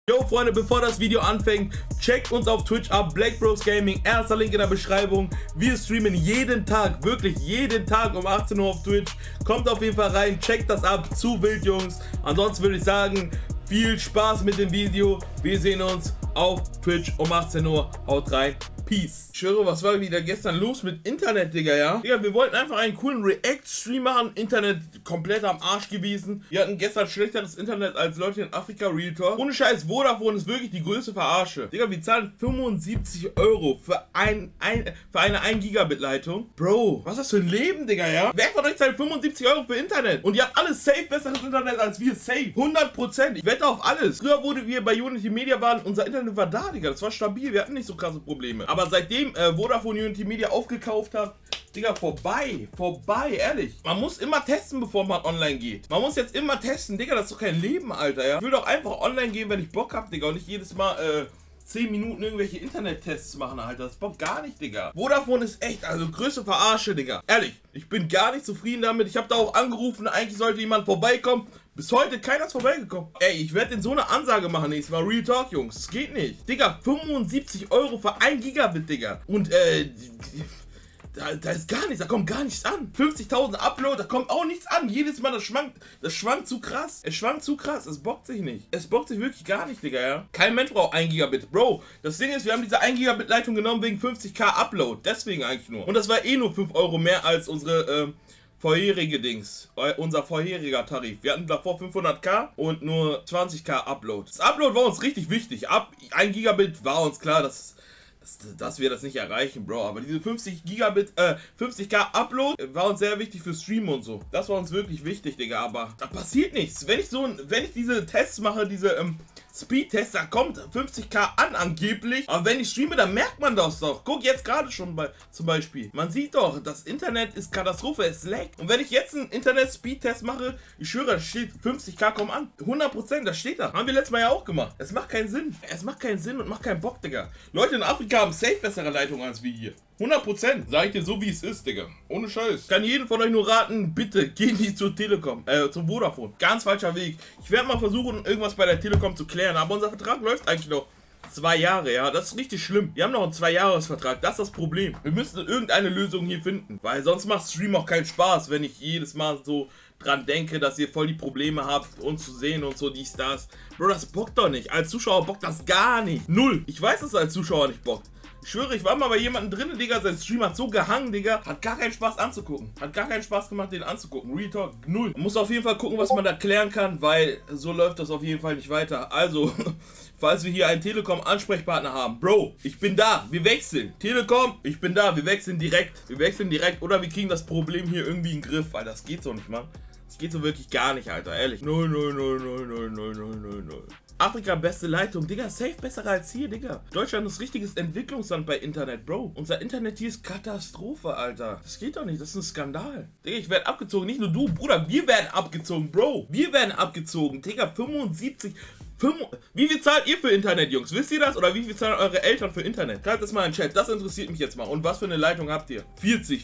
Yo Freunde, bevor das Video anfängt, checkt uns auf Twitch ab, Black Bros Gaming, erster Link in der Beschreibung. Wir streamen jeden Tag, wirklich jeden Tag um 18 Uhr auf Twitch. Kommt auf jeden Fall rein, checkt das ab, zu wild Jungs. Ansonsten würde ich sagen, viel Spaß mit dem Video. Wir sehen uns auf Twitch um 18 Uhr, haut rein. Peace. Ich schwöre, was war wieder gestern los mit Internet, Digga, ja? Digga, wir wollten einfach einen coolen React-Stream machen. Internet komplett am Arsch gewesen. Wir hatten gestern schlechteres Internet als Leute in Afrika, Real Talk. Ohne Scheiß, Vodafone ist wirklich die größte Verarsche. Digga, wir zahlen 75 Euro für eine 1 Gigabit Leitung. Bro, was ist das für ein Leben, Digga, ja? Wer von euch zahlt 75 Euro für Internet? Und ihr habt alles safe, besseres Internet als wir, safe. 100%. Ich wette auf alles. Früher, wo wir bei Unity Media waren, unser Internet war da, Digga. Das war stabil. Wir hatten nicht so krasse Probleme. Aber seitdem Vodafone Unity Media aufgekauft hat, Digga, vorbei, ehrlich. Man muss immer testen, bevor man online geht. Man muss jetzt immer testen, Digga, das ist doch kein Leben, Alter, ja. Ich will doch einfach online gehen, wenn ich Bock hab, Digga, und nicht jedes Mal 10 Minuten irgendwelche Internet-Tests machen, Alter. Das Bock gar nicht, Digga. Vodafone ist echt, also größte Verarsche, Digga. Ehrlich, ich bin gar nicht zufrieden damit. Ich habe da auch angerufen, eigentlich sollte jemand vorbeikommen. Bis heute keiner ist vorbeigekommen. Ey, ich werde denen so eine Ansage machen nächstes Mal. Real Talk, Jungs. Das geht nicht. Digga, 75 Euro für 1 Gigabit, Digga. Und, da ist gar nichts, da kommt gar nichts an. 50.000 Upload, da kommt auch nichts an. Jedes Mal, das schwankt zu krass. Es schwankt zu krass, es bockt sich nicht. Es bockt sich wirklich gar nicht, Digga, ja. Kein Mensch braucht 1 Gigabit. Bro, das Ding ist, wir haben diese 1 Gigabit Leitung genommen wegen 50k Upload. Deswegen eigentlich nur. Und das war eh nur 5 Euro mehr als unsere, vorherige Dings, unser vorheriger Tarif. Wir hatten davor 500k und nur 20k Upload. Das Upload war uns richtig wichtig. Ab 1 Gigabit war uns klar, dass wir das nicht erreichen, Bro. Aber diese 50k Upload war uns sehr wichtig für Streamen und so. Das war uns wirklich wichtig, Digga. Aber da passiert nichts. Wenn ich diese Tests mache, diese Speed-Tests, da kommt 50k an angeblich. Aber wenn ich streame, dann merkt man das doch. Guck, jetzt gerade schon zum Beispiel. Man sieht doch, das Internet ist Katastrophe, es laggt. Und wenn ich jetzt einen Internet-Speed-Test mache, ich schwöre, da steht 50k kommen an. 100%, das steht da. Haben wir letztes Mal ja auch gemacht. Es macht keinen Sinn. Es macht keinen Sinn und macht keinen Bock, Digga. Leute in Afrika haben safe bessere Leitungen als wir hier. 100%. Sag ich dir so, wie es ist, Digga. Ohne Scheiß. Kann jeden von euch nur raten, bitte geht nicht zur Telekom, zum Vodafone. Ganz falscher Weg. Ich werde mal versuchen, irgendwas bei der Telekom zu klären, aber unser Vertrag läuft eigentlich noch 2 Jahre, ja. Das ist richtig schlimm. Wir haben noch einen 2-Jahres-Vertrag. Das ist das Problem. Wir müssen irgendeine Lösung hier finden, weil sonst macht Stream auch keinen Spaß, wenn ich jedes Mal so dran denke, dass ihr voll die Probleme habt, uns zu sehen und so, dies, das. Bro, das bockt doch nicht. Als Zuschauer bockt das gar nicht. Null. Ich weiß, dass es als Zuschauer nicht bockt. Ich schwöre, ich war mal bei jemandem drin, Digga, sein Stream hat so gehangen, Digga. Hat gar keinen Spaß anzugucken. Hat gar keinen Spaß gemacht, den anzugucken. Real Talk, null. Man muss auf jeden Fall gucken, was man da klären kann, weil so läuft das auf jeden Fall nicht weiter. Also, falls wir hier einen Telekom-Ansprechpartner haben, Bro, ich bin da, wir wechseln. Telekom, ich bin da, wir wechseln direkt. Wir wechseln direkt oder wir kriegen das Problem hier irgendwie in den Griff, weil das geht so nicht, Mann. Das geht so wirklich gar nicht, Alter, ehrlich. 0, 0, 0, 0, 0, 0, 0, 0, 0. Afrika, beste Leitung. Digga, safe besser als hier, Digga. Deutschland ist richtiges Entwicklungsland bei Internet, Bro. Unser Internet hier ist Katastrophe, Alter. Das geht doch nicht, das ist ein Skandal. Digga, ich werde abgezogen, nicht nur du, Bruder. Wir werden abgezogen, Bro. Wir werden abgezogen. Digga, 75... Wie viel zahlt ihr für Internet, Jungs? Wisst ihr das? Oder wie viel zahlen eure Eltern für Internet? Schreibt das mal in den Chat, das interessiert mich jetzt mal. Und was für eine Leitung habt ihr? 40,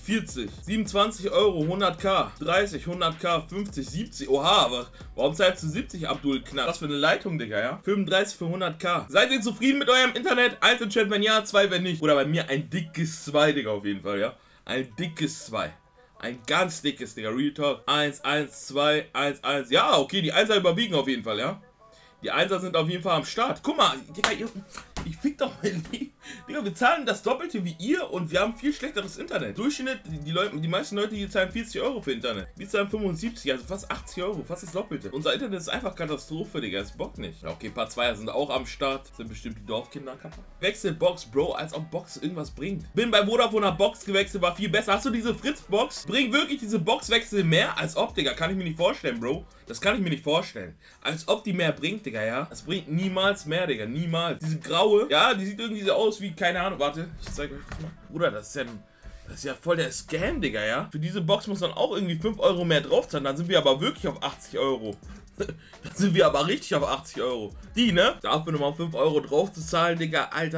27 Euro, 100k, 30, 100k, 50, 70. Oha, aber warum zahlst du 70, Abdul Knapp? Was für eine Leitung, Digga, ja? 35 für 100k. Seid ihr zufrieden mit eurem Internet? 1 im Chat, wenn ja, 2, wenn nicht. Oder bei mir ein dickes 2, Digga, auf jeden Fall, ja? Ein dickes 2. Ein ganz dickes, Digga. Real Talk. 1, 1, 2, 1, 1. Ja, okay, die 1er überwiegen auf jeden Fall, ja? Die 1er sind auf jeden Fall am Start. Guck mal, Digga, ich fick doch mein Leben. Digga, wir zahlen das Doppelte wie ihr und wir haben viel schlechteres Internet. Durchschnitt, die meisten Leute hier zahlen 40 Euro für Internet. Wir zahlen 75, also fast 80 Euro, fast das Doppelte. Unser Internet ist einfach Katastrophe, Digga, es bockt nicht. Ja, okay, ein paar Zweier sind auch am Start. Sind bestimmt die Dorfkinder kaputt. Wechsel Box, Bro, als ob Box irgendwas bringt. Bin bei Vodafone nach Box gewechselt, war viel besser. Hast du diese Fritz-Box? Bringt wirklich diese Boxwechsel mehr? Als ob, Digga, kann ich mir nicht vorstellen, Bro. Das kann ich mir nicht vorstellen. Als ob die mehr bringt, Digga, ja? Es bringt niemals mehr, Digga, niemals. Diese graue, ja, die sieht irgendwie so aus wie, keine Ahnung, warte, ich zeig euch das mal. Bruder, das ist ja voll der Scam, Digga, ja? Für diese Box muss dann auch irgendwie 5 Euro mehr drauf zahlen, dann sind wir aber wirklich auf 80 Euro. Dann sind wir aber richtig auf 80 Euro. Die, ne? Dafür nochmal 5 Euro drauf zu zahlen, Digga, Alter.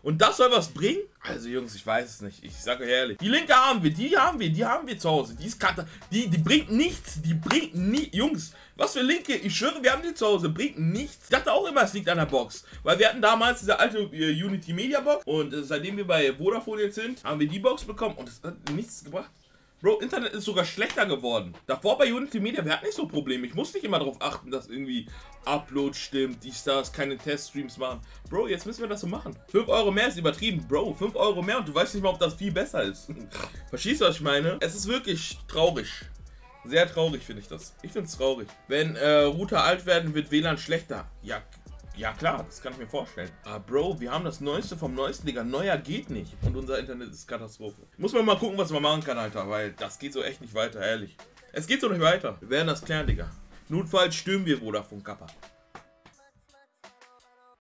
Und das soll was bringen? Also Jungs, ich weiß es nicht. Ich sage euch ehrlich. Die linke haben wir, die haben wir zu Hause. Die ist Karte. Die bringt nichts. Die bringt nie. Jungs, was für linke? Ich schwöre, wir haben die zu Hause. Bringt nichts. Ich dachte auch immer, es liegt an der Box. Weil wir hatten damals diese alte Unity Media Box. Und seitdem wir bei Vodafone jetzt sind, haben wir die Box bekommen. Und es hat nichts gebracht. Bro, Internet ist sogar schlechter geworden. Davor bei Unity Media, wir hatten nicht so Probleme. Ich musste nicht immer darauf achten, dass irgendwie Upload stimmt, die Stars keine Teststreams machen. Bro, jetzt müssen wir das so machen. 5 Euro mehr ist übertrieben. Bro, 5 Euro mehr und du weißt nicht mal, ob das viel besser ist. Verstehst du, was ich meine? Es ist wirklich traurig. Sehr traurig finde ich das. Ich finde es traurig. Wenn Router alt werden, wird WLAN schlechter. Ja klar, das kann ich mir vorstellen. Aber Bro, wir haben das Neueste vom Neuesten, Digga. Neuer geht nicht. Und unser Internet ist Katastrophe. Muss man mal gucken, was man machen kann, Alter. Weil das geht so echt nicht weiter, ehrlich. Es geht so nicht weiter. Wir werden das klären, Digga. Notfalls stürmen wir Vodafone Kappa.